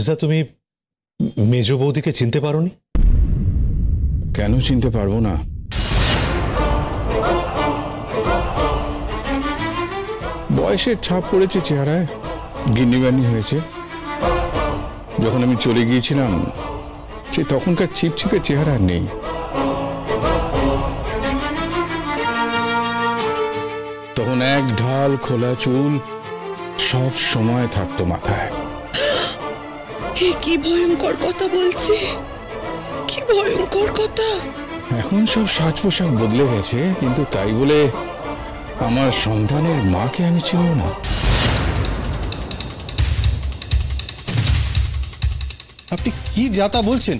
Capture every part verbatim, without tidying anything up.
মির্জা, তুমি মেজ বৌদিকে চিনতে পারোনি? কেন চিনতে পারবো না? বয়সের ছাপ পড়েছে চেহারায়, গিন্নিবান্নি হয়েছে। যখন আমি চলে গিয়েছিলাম সে তখনকার ছিপছিপে চেহারা নেই। তখন এক ঢাল খোলা চুল সব সময় থাকতো মাথায়। কি ভয়ঙ্কর কথা বলছে, কি ভয়ঙ্কর কথা। এখন সব সাজ পোশাক বদলে গেছে, কিন্তু তাই বলে আমার সন্তানের মাকে আমি চিনব না? আপনি কি যাতা বলছেন?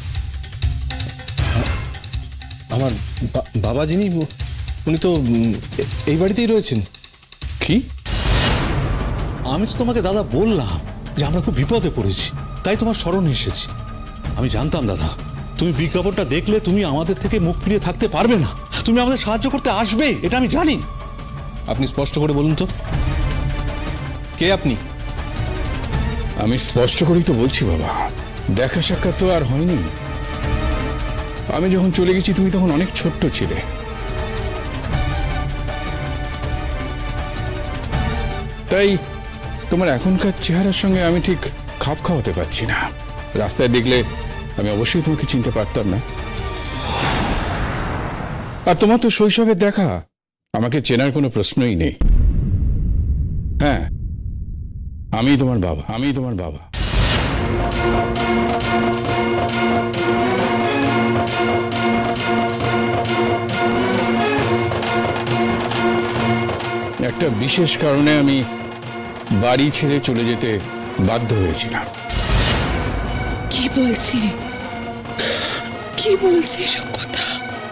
আমার বাবা যিনি, উনি তো এই বাড়িতেই রয়েছেন। কি? আমি তো তোমাকে দাদা বললাম যে আমরা খুব বিপদে পড়েছি, তাই তোমার স্মরণে এসেছি। আমি জানতাম দাদা তুমি বিজ্ঞাপনটা দেখলে তুমি আমাদের থেকে মুখ ফিরিয়ে থাকতে পারবে না, তুমি আমাদের সাহায্য করতে আসবে, এটা আমি জানি। আপনি স্পষ্ট করে বলুন তো, কে আপনি? আমি স্পষ্ট করেই তো বলছি বাবা, দেখা সাক্ষাৎ তো আর হয়নি। আমি যখন চলে গেছি তুমি তখন অনেক ছোট্ট ছিলে। তাই তোমার এখনকার চেহারার সঙ্গে আমি ঠিক খাপ খাওয়াতে পারছি না। রাস্তায় দেখলে আমি অবশ্যই তোমাকে চিনতে পারতাম না। আর তোমার তো শৈশবের দেখা, আমাকে চেনার কোনো প্রশ্নই নেই। হ্যাঁ, আমি তোমার বাবা, আমি তোমার বাবা। একটা বিশেষ কারণে আমি বাড়ি ছেড়ে চলে যেতে বাধ্য হয়েছিলাম। কি বলছে, কি বলছে সব কথা,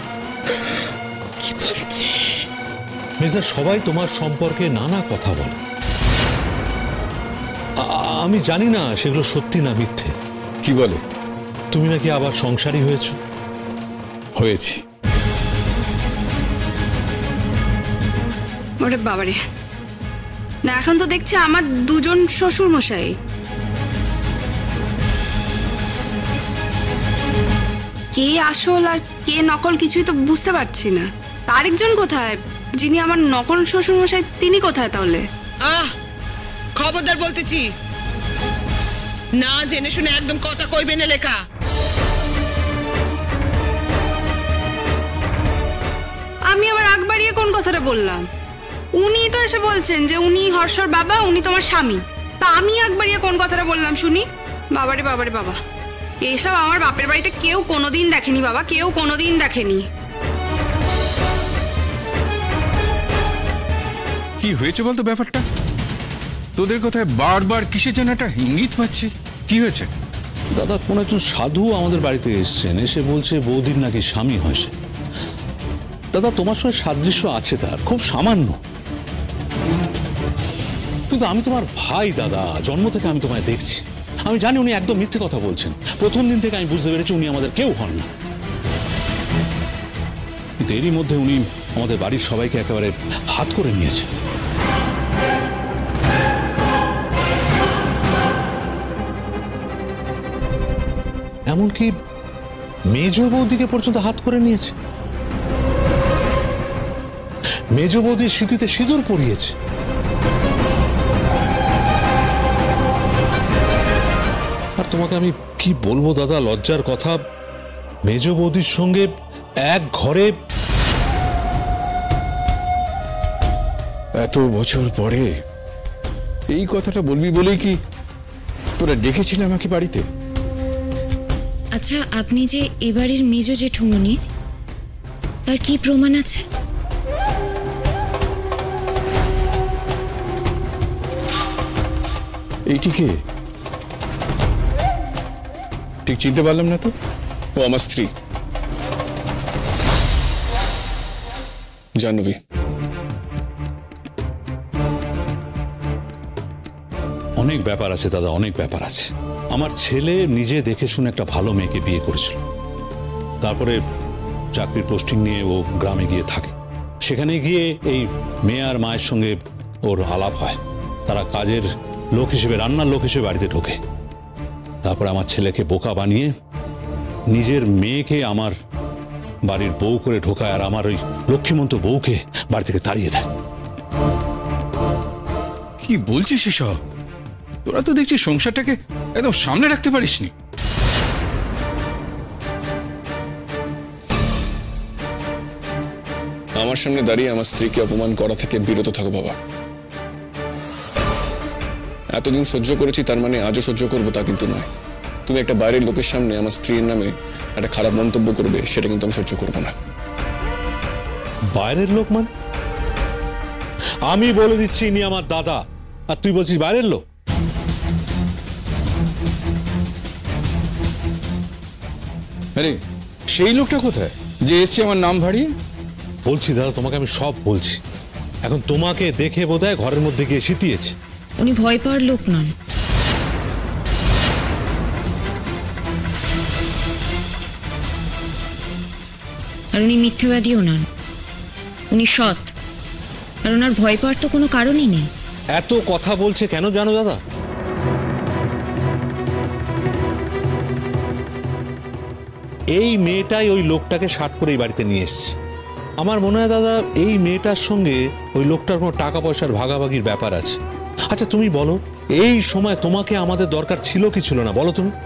কি বলছে? মির্জা, সবাই তোমার সম্পর্কে নানা কথা বলে, আমি জানি না সেগুলো সত্যি না মিথ্যে। কি বলে? তুমি নাকি আবার সংসারী হয়েছ। হয়েছি। ওরে বাবারে, না এখন তো দেখছি আমার দুজন শ্বশুর মশাই। কে আসল আর কে নকল কিছুই তো বুঝতে পারছি না। আরেকজন কোথায়, যিনি আমার নকল শ্বশুর মশাই, তিনি কোথায় তাহলে? আহ, খবরদার বলতেছি, না জেনে শুনে একদম কথা কইবে না লেখা। আমি আবার আগ বাড়িয়ে কোন কথাটা বললাম? উনি তো এসে বলছেন যে উনি হর্ষর বাবা, উনি তোমার স্বামী। তা আমি আগ বাড়িয়ে কোন কথাটা বললাম শুনি? বাবারে বাবারে বাবা, এসব আমার বাপের বাড়িতে কেউ কোনোদিন দেখেনি বাবা, কেউ কোনোদিন দেখেনি। কি হয়েছে বলতো ব্যাপারটা? তোদের কথায় বারবার কিসের জন্য একটা ইঙ্গিত পাচ্ছি, কি হয়েছে? দাদা, কোন একজন সাধু আমাদের বাড়িতে এসেছেন, এসে বলছে বৌদির নাকি স্বামী হয়েছে। দাদা, তোমার সঙ্গে সাদৃশ্য আছে তার, খুব সামান্য, কিন্তু আমি তোমার ভাই দাদা, জন্ম থেকে আমি তোমায় দেখছি। আমি জানি উনি একদম মিথ্যে কথা বলছেন। প্রথম দিন থেকে আমি বুঝতে পেরেছি উনি আমাদের কেউ হন না। কিন্তু এরই মধ্যে উনি আমাদের বাড়ির সবাইকে একেবারে হাত করে নিয়েছে। এমনকি মেজ বৌদিকে পর্যন্ত হাত করে নিয়েছে, মেজ বৌদির স্মৃতিতে সিঁদুর পরিয়েছে। আর তোমাকে আমি কি বলবো দাদা, লজ্জার কথা, মেজ বৌদির সঙ্গে এক ঘরে এত বছর পরে এই কথাটা বলবি বলেই কি তোরা ডেকেছিলে আমাকে বাড়িতে? আচ্ছা, আপনি যে এবারের মেজ জেঠুমনি, তার কি প্রমাণ আছে? এইটিকে ঠিক চিনতে পারলাম না তো। ও আমার স্ত্রী জাহ্নবী। অনেক ব্যাপার আছে দাদা, অনেক ব্যাপার আছে। আমার ছেলে নিজে দেখে শুনে একটা ভালো মেয়েকে বিয়ে করেছিল, তারপরে চাকরির পোস্টিং নিয়ে ও গ্রামে গিয়ে থাকে। সেখানে গিয়ে এই মেয়ে আর মায়ের সঙ্গে ওর আলাপ হয়। তারা কাজের লোক হিসেবে, রান্নার লোক হিসেবে বাড়িতে ঢোকে। তারপর আমার ছেলেকে বোকা বানিয়ে নিজের মেয়েকে আমার বাড়ির বউ করে ঢোকায়, আর আমার ওই লক্ষ্মীমন্ত বউকে বাড়ি থেকে তাড়িয়ে দেয়। কি বলছিস এসব? তোরা তো দেখছি সংসারটাকে একদম সামনে রাখতে পারিসনি। আমার সামনে দাঁড়িয়ে আমার স্ত্রীকে অপমান করা থেকে বিরত থাকো বাবা। এতদিন সহ্য করেছি, তার মানে আজও সহ্য করবো তা কিন্তু নয়। তুমি একটা বাইরের লোকের সামনে আমার স্ত্রীর নামে একটা খারাপ মন্তব্য করবে, সেটা কিন্তু আমি সহ্য করবো না। বাইরের লোক মানে? আমি বলে দিচ্ছি ইনি আমার দাদা, আর তুই বলছিস বাইরের লোক? আরে সেই লোকটা কোথায় যে এসছে আমার নাম ভাড়িয়ে? বলছি দাদা, তোমাকে আমি সব বলছি। এখন তোমাকে দেখে বোধহয় ঘরের মধ্যে গিয়ে সিতিয়েছে। উনি ভয় পাওয়ার লোক নন। আর উনি মিথ্যাবাদীও নন। উনি সৎ, আর ওনার ভয় পাওয়ার তো কোনো কারণই নেই। এত কথা বলছে কেন জানো দাদা? এই মেয়েটাই ওই লোকটাকে শার্ট করে এই বাড়িতে নিয়ে এসছে। আমার মনে হয় দাদা, এই মেয়েটার সঙ্গে ওই লোকটার কোনো টাকা পয়সার ভাগাভাগির ব্যাপার আছে। আচ্ছা তুমি বলো, এই সময় তোমাকে আমাদের দরকার ছিল কি ছিল না বলো তুমি?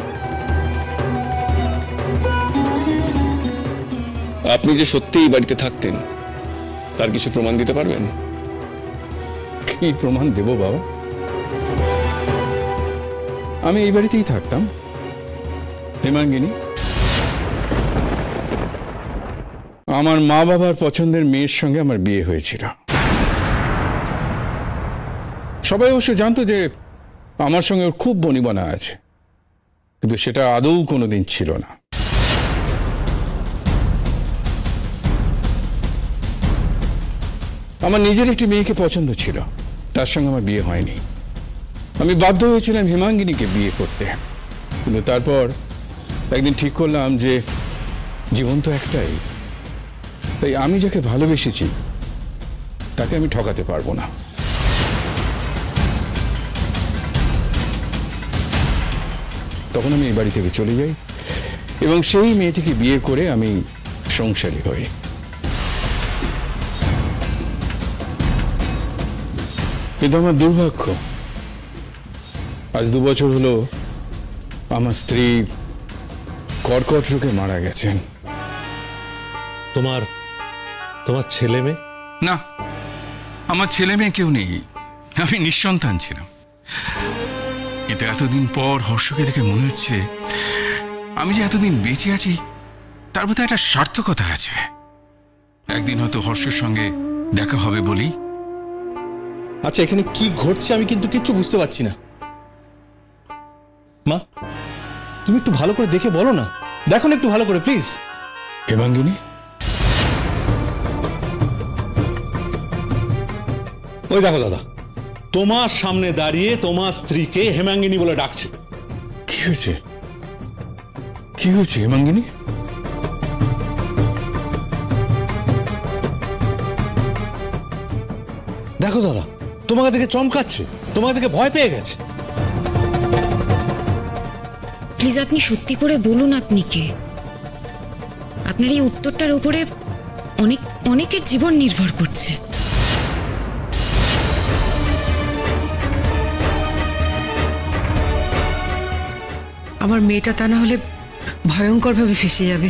আপনি যে সত্যি এই বাড়িতে থাকতেন তার কিছু প্রমাণ দিতে পারবেন? কি প্রমাণ দেব বাবা? আমি এই বাড়িতেই থাকতাম। হেমাঙ্গিনী আমার মা বাবার পছন্দের মেয়ের সঙ্গে আমার বিয়ে হয়েছিল। সবাই অবশ্য জানতো যে আমার সঙ্গে ওর খুব বনিবনা আছে, কিন্তু সেটা আদৌ কোনোদিন ছিল না। আমার নিজের একটি মেয়েকে পছন্দ ছিল, তার সঙ্গে আমার বিয়ে হয়নি। আমি বাধ্য হয়েছিলাম হেমাঙ্গিনীকে বিয়ে করতে, কিন্তু তারপর একদিন ঠিক করলাম যে জীবন তো একটাই, তাই আমি যাকে ভালোবেসেছি তাকে আমি ঠকাতে পারবো না। তখন আমি এই বাড়ি থেকে চলে যাই এবং সেই মেয়েটিকে বিয়ে করে আমি সংসারী হই। কিন্তু আমার দুর্ভাগ্য, আজ দু বছর হলো আমার স্ত্রী কর্কট রোগে মারা গেছেন। তোমার তোমার ছেলে মেয়ে? না, আমার ছেলে মেয়ে কেউ নেই। আমি নিঃসন্তান ছিলাম, কিন্তু এতদিন পর হর্ষকে দেখে মনে হচ্ছে আমি যে এতদিন বেঁচে আছি তার মধ্যে একটা সার্থকতা আছে। একদিন হয়তো হর্ষের সঙ্গে দেখা হবে বলি। আচ্ছা, এখানে কি ঘটছে আমি কিন্তু কিচ্ছু বুঝতে পারছি না। মা, তুমি একটু ভালো করে দেখে বলো না, দেখো না একটু ভালো করে প্লিজ। হেমাঙ্গিনী, ওই দেখো দাদা, তোমার সামনে দাঁড়িয়ে তোমার স্ত্রীকে হেমাঙ্গিনী বলে ডাকছে। কি হয়েছে? কি হয়েছে হেমাঙ্গিনী? দেখো দাদা, তোমাকে দেখে চমকাচ্ছে, তোমাকে দেখে ভয় পেয়ে গেছে। প্লিজ আপনি সত্যি করে বলুন আপনি কে। আপনার এই উত্তরটার উপরে অনেক অনেকের জীবন নির্ভর করছে। আমার মেয়েটা তা না হলে ভয়ঙ্করভাবে ফেঁসে যাবে।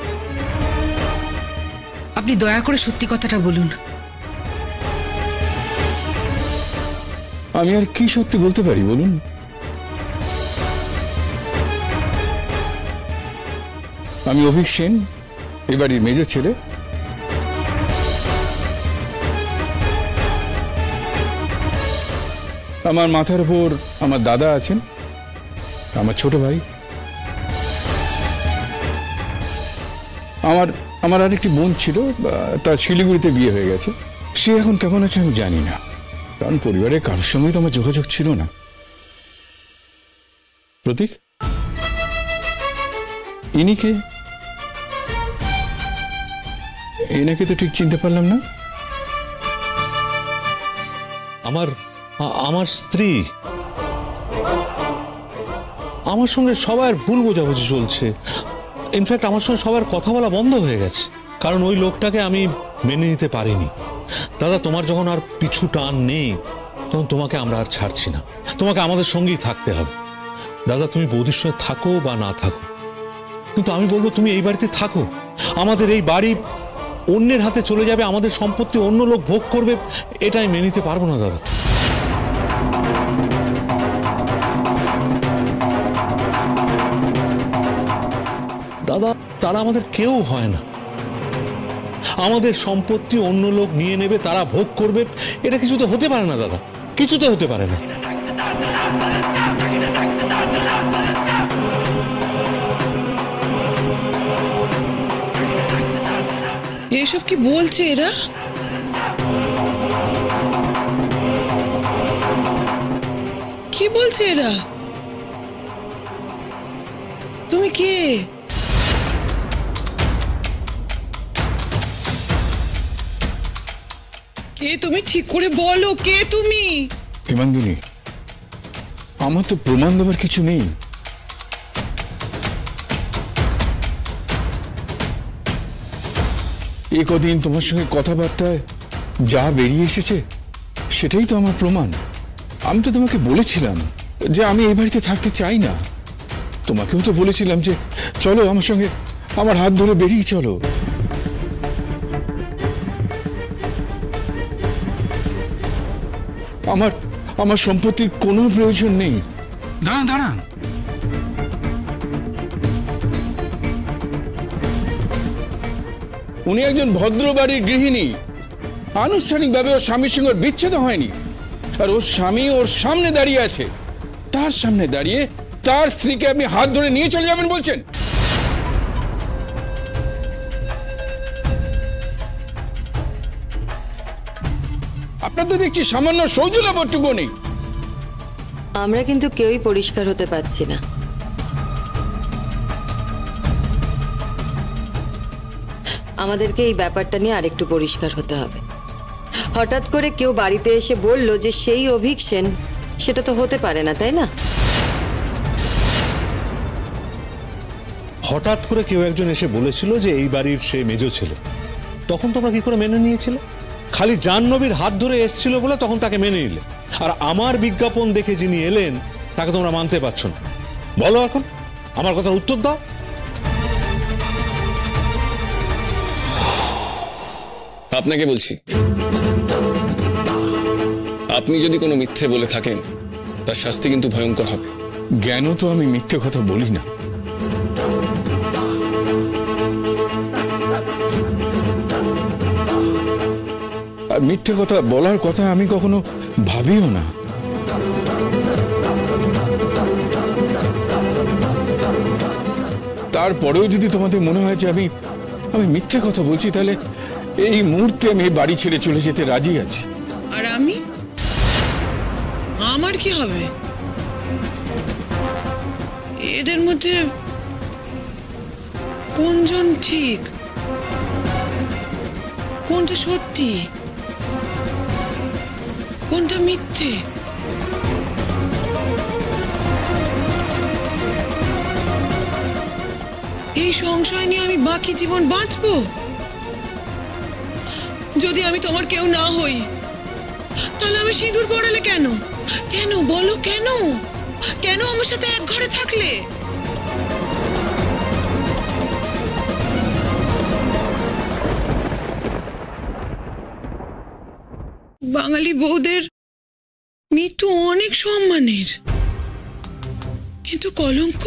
আপনি দয়া করে সত্যি কথাটা বলুন। আমি আর কি সত্যি বলতে পারি বলুন? আমি অভিক সেন, এ বাড়ির মেজ ছেলে। আমার মাথার উপর আমার দাদা আছেন, আমার ছোট ভাই, আমার আমার আরেকটি বোন ছিল, তার শিলিগুড়িতে বিয়ে হয়ে গেছে। সে এখন কেমন আছে আমি জানি না, কারণ পরিবারের কারোর সঙ্গে তো আমার যোগাযোগ ছিল না। প্রতীক, ইনি কে? এনাকে তো ঠিক চিনতে পারলাম না। আমার আমার স্ত্রী, আমার সঙ্গে সবার ভুল বোঝাবুঝি চলছে। ইনফ্যাক্ট আমার সঙ্গে সবার কথা বলা বন্ধ হয়ে গেছে, কারণ ওই লোকটাকে আমি মেনে নিতে পারিনি। দাদা, তোমার যখন আর পিছু টান নেই, তখন তোমাকে আমরা আর ছাড়ছি না, তোমাকে আমাদের সঙ্গেই থাকতে হবে। দাদা, তুমি বৌদির সঙ্গে থাকো বা না থাকো, কিন্তু আমি বলবো তুমি এই বাড়িতে থাকো। আমাদের এই বাড়ি অন্যের হাতে চলে যাবে, আমাদের সম্পত্তি অন্য লোক ভোগ করবে, এটা আমি মেনে নিতে পারবো না দাদা। দাদা, তারা আমাদের কেউ হয় না। আমাদের সম্পত্তি অন্য লোক নিয়ে নেবে, তারা ভোগ করবে, এটা কিছুতে হতে পারে না দাদা, কিছুতে হতে পারে না। এসব কি বলছে এরা? কি বলছে এরা? তুমি কে? কে তুমি? ঠিক করে বলো, কে তুমি? হেমাঙ্গিনী, আমার তো প্রমাণ দেওয়ার কিছু নেই। এই কদিন তোমার সঙ্গে কথাবার্তায় যা বেরিয়ে এসেছে সেটাই তো আমার প্রমাণ। আমি তো তোমাকে বলেছিলাম যে আমি এই বাড়িতে থাকতে চাই না। তোমাকেও তো বলেছিলাম যে চলো আমার সঙ্গে, আমার হাত ধরে বেরিয়ে চলো। আমার আমার সম্পত্তির কোনো প্রয়োজন নেই। দাঁড়ান দাঁড়ান, উনি একজন ভদ্র বাড়ির গৃহিণী, আনুষ্ঠানিকভাবে ওর স্বামীর সঙ্গে বিচ্ছেদ হয়নি, আর ওর স্বামী ওর সামনে দাঁড়িয়ে আছে। তার সামনে দাঁড়িয়ে তার স্ত্রীকে আপনি হাত ধরে নিয়ে চলে যাবেন বলছেন? আপনার তো দেখছি সামান্য সৌজন্যবোধটুকু নেই। আমরা কিন্তু কেউই পরিষ্কার হতে পারছি না। আমাদেরকে এই ব্যাপারটা নিয়ে আরেকটু পরিষ্কার হতে হবে। হঠাৎ করে কেউ বাড়িতে এসে বলল যে সেই অভিক সেন, সেটা তো হতে পারে না, তাই না? হঠাৎ করে কেউ একজন এসে বলেছিল যে এই বাড়ির সে মেজো ছেলে, তখন তোমরা কি করে মেনে নিয়েছিলে? খালি জাহ্নবীর হাত ধরে এসেছিল বলে তখন তাকে মেনে নিলে, আর আমার বিজ্ঞাপন দেখে যিনি এলেন তাকে তোমরা মানতে পারছো না। বলো এখন, আমার কথার উত্তর দাও। আপনাকে বলছি, আপনি যদি কোনো মিথ্যে বলে থাকেন তার শাস্তি কিন্তু ভয়ঙ্কর হবে। জ্ঞান তো আমি মিথ্যে কথা বলি না। আর মিথ্যে কথা বলার কথা আমি কখনো ভাবিও না। তারপরেও যদি তোমাদের মনে হয় যে আমি আমি মিথ্যে কথা বলছি, তাহলে এই মুহূর্তে আমি বাড়ি ছেড়ে চলে যেতে রাজি আছি। আর আমি, আমার কি হবে? এদের মধ্যে কোনজন ঠিক, কোনটা সত্যি, কোনটা মিথ্যে? এই সংশয় নিয়ে আমি বাকি জীবন বাঁচবো? যদি আমি তোমার কেউ না হই, তাহলে আমি সিঁদুর পড়ালে কেন? কেন বলো, কেন? কেন আমার সাথে এক ঘরে থাকলে? বাঙালি বউদের মৃত্যু অনেক সম্মানের, কিন্তু কলঙ্ক?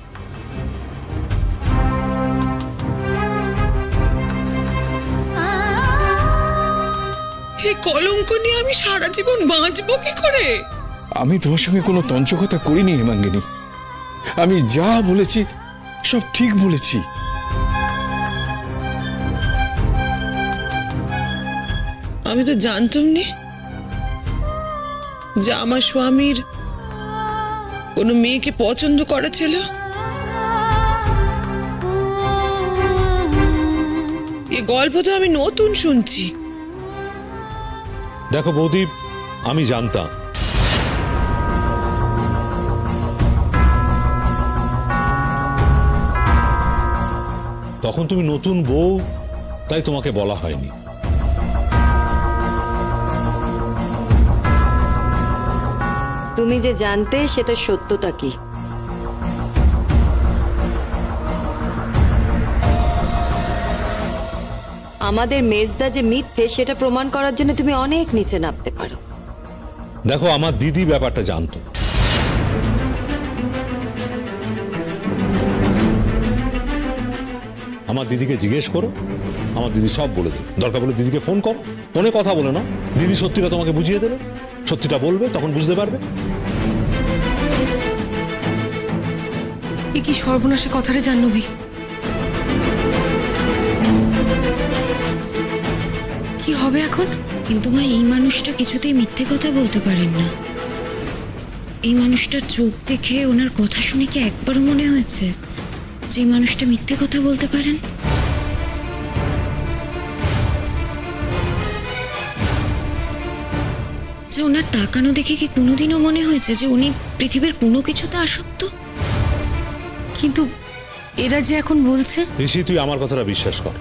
এই কলঙ্ক নিয়ে আমি সারা জীবন বাঁচবো কি করে? আমি তোমার সঙ্গে কোনো তঞ্চকতা করিনি হেমাঙ্গিনী। আমি যা বলেছি সব ঠিক বলেছি। আমি তো জানতাম নি যে আমার স্বামীর কোনো মেয়েকে পছন্দ করেছিল। এই গল্প তো আমি নতুন শুনছি। দেখো বৌদি, আমি জানতাম তখন তুমি নতুন বউ, তাই তোমাকে বলা হয়নি। তুমি যে জানতে সেটা সত্যতা কি? আমাদের মেজদা যে মিথ্যে সেটা প্রমাণ করার জন্য তুমি অনেক নিচে নামতে পারো। দেখো, আমার দিদি ব্যাপারটা জানতো। আমার দিদিকে জিজ্ঞেস করো, আমার দিদি সব বলে দেবে। দরকার বলে দিদিকে ফোন করো, ফোনে কথা বলে না, দিদি সত্যিটা তোমাকে বুঝিয়ে দেবে, সত্যিটা বলবে, তখন বুঝতে পারবে। এ কি সর্বনাশে কথাটা জাহ্নবী? কি হবে এখন? কিন্তু মা, এই মানুষটা কিছুতেই মিথ্যে কথা বলতে পারেন না। এই মানুষটার চোখ দেখে, ওনার কথা শুনে কি একবারও মনে হয়েছে যে এই মানুষটা মিথ্যে কথা বলতে পারেন? যে ওনার তাকানো দেখে কি কোনোদিনও মনে হয়েছে যে উনি পৃথিবীর কোনো কিছুতে আসক্ত? কিন্তু এরা যে এখন বলছে। ঋষি, তুই আমার কথাটা বিশ্বাস কর।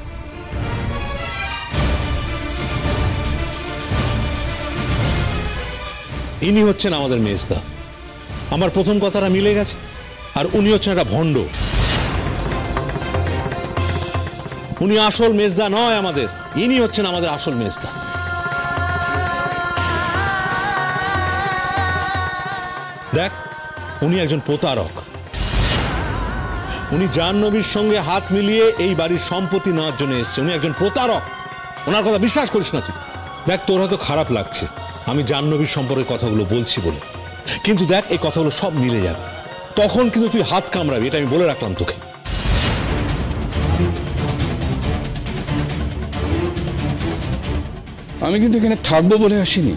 ইনি হচ্ছেন আমাদের মেজদা। আমার প্রথম কথাটা মিলে গেছে। আর উনি হচ্ছেন একটা ভণ্ড। উনি আসল মেজদা নয় আমাদের, ইনি হচ্ছেন আমাদের আসল মেজদা। দেখ, উনি একজন প্রতারক। উনি জাহ্নবীর সঙ্গে হাত মিলিয়ে এই বাড়ির সম্পত্তি নেওয়ার জন্য এসেছে। উনি একজন প্রতারক। ওনার কথা বিশ্বাস করিস না তুই। দেখ, তোর হয়তো খারাপ লাগছে আমি জাহ্নবীর সম্পর্কে কথাগুলো বলছি বলে, কিন্তু দেখ, এই কথাগুলো সব মিলে যাবে। তখন কিন্তু তুই হাত কামড়াবি, এটা আমি বলে রাখলাম তোকে। আমি কিন্তু এখানে থাকবো বলে আসিনি।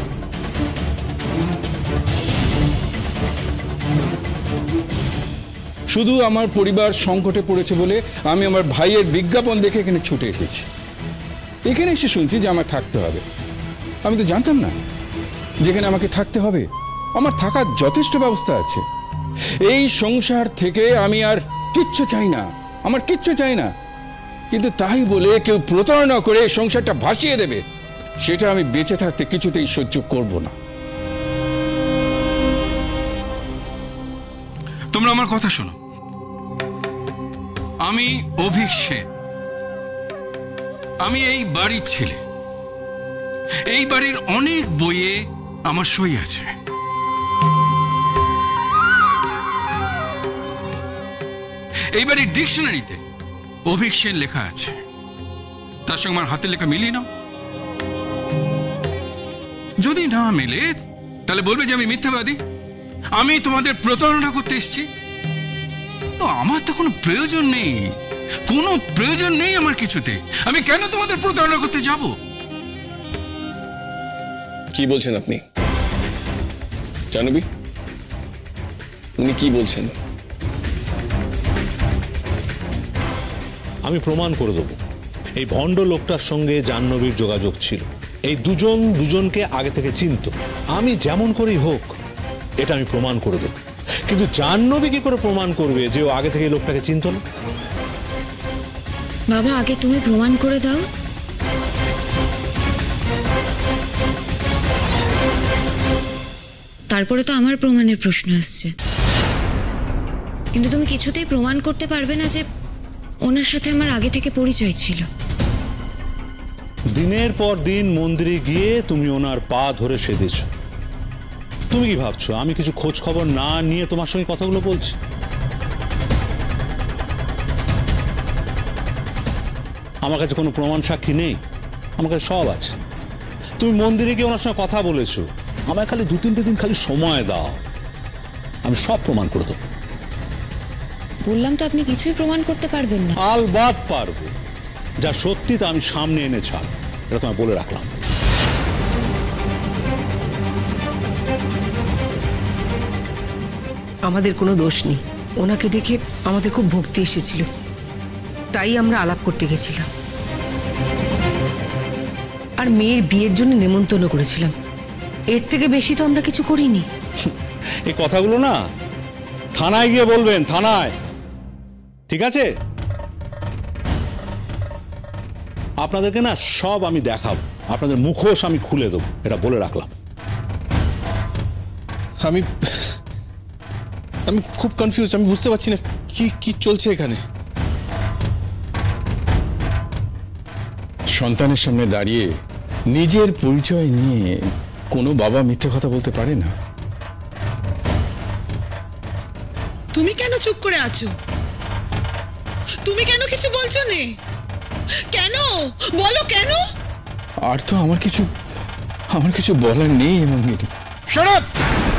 শুধু আমার পরিবার সংকটে পড়েছে বলে আমি আমার ভাইয়ের বিজ্ঞাপন দেখে এখানে ছুটে এসেছি। এখানে এসে শুনছি যে আমার থাকতে হবে। আমি তো জানতাম না যেখানে আমাকে থাকতে হবে। আমার থাকার যথেষ্ট ব্যবস্থা আছে। এই সংসার থেকে আমি আর কিচ্ছু চাই না, আমার কিচ্ছু চাই না। কিন্তু তাই বলে কেউ প্রতারণা করে এই সংসারটা ভাসিয়ে দেবে, সেটা আমি বেঁচে থাকতে কিছুতেই সহ্য করব না। তোমরা আমার কথা শোনো। আমি অভিক সেন, আমি এই বাড়ির ছেলে। এই বাড়ির অনেক বইয়ে আমার সই আছে। এই বাড়ির ডিকশনারিতে অভিক সেন লেখা আছে। তার সঙ্গে আমার হাতের লেখা মিলিয়ে নাও। যদি না মেলে তাহলে বলবে যে আমি মিথ্যাবাদী, আমি তোমাদের প্রতারণা করতে এসেছি। তো আমার তো কোনো প্রয়োজন নেই, কোনো প্রয়োজন নেই আমার কিছুতে। আমি কেন তোমাদের প্রতারণা করতে যাব? কি বলছেন আপনি জাহ্নবী? উনি কি বলছেন? আমি প্রমাণ করে দেবো এই ভণ্ড লোকটার সঙ্গে জাহ্নবীর যোগাযোগ ছিল। এই দুজন দুজনকে আগে থেকে চিনত। আমি যেমন করেই হোক এটা আমি প্রমাণ করে দেব। কিন্তু জাহ্নবী কি করে প্রমাণ করবে যে ও আগে থেকে এই লোকটাকে চিনত না? বাবা, আগে তুমি প্রমাণ করে দাও। তারপরে তো আমার প্রমাণের প্রশ্ন আসছে। কিন্তু তুমি কিছুতেই প্রমাণ করতে পারবে না যে ওনার সাথে আমার আগে থেকে পরিচয় ছিল। দিনের পর দিন মন্দিরে গিয়ে তুমি ওনার পা ধরে সেধেছ। তুমি কি ভাবছো আমি কিছু খোঁজ খবর না নিয়ে তোমার সঙ্গে কথাগুলো বলছি? আমার কাছে কোনো প্রমাণ সাক্ষী নেই, আমার কাছে সব আছে। তুমি মন্দিরে গিয়ে ওনার সঙ্গে কথা বলেছো, আমায় খালি দু তিনটে দিন খালি সময় দাও, আমি সব প্রমাণ করে দেবো। বললাম তো আপনি কিছুই প্রমাণ করতে পারবেন না। আলবাত পারবো, যা সত্যি তা আমি সামনে এনে ছাড়, এটা তোমায় বলে রাখলাম। আমাদের কোনো দোষ নেই। ওনাকে দেখে আমাদের খুব ভক্তি এসেছিল, তাই আমরা আলাপ করতে গেছিলাম। আর মেয়ের বিয়ের জন্য নেমন্তন্ন করেছিলাম। এর থেকে বেশি তো আমরা কিছু করিনি। এই কথাগুলো না থানায় গিয়ে বলবেন, থানায়, ঠিক আছে? আপনাদেরকে না সব আমি দেখাবো, আপনাদের মুখোশ আমি খুলে দেবো, এটা বলে রাখলাম। আমি আমি খুব কনফিউজ, আমি বুঝতে পারছি না কি কি চলছে এখানে। সন্তানের সামনে দাঁড়িয়ে নিজের পরিচয় নিয়ে কোনো বাবা মিথ্যে কথা বলতে পারে না। তুমি কেন চুপ করে আছো? তুমি কেন কিছু বলছো নে? কেন বলো কেন? আর তো আমার কিছু আমার কিছু বলার নেই হেমাঙ্গিনী। Shut up!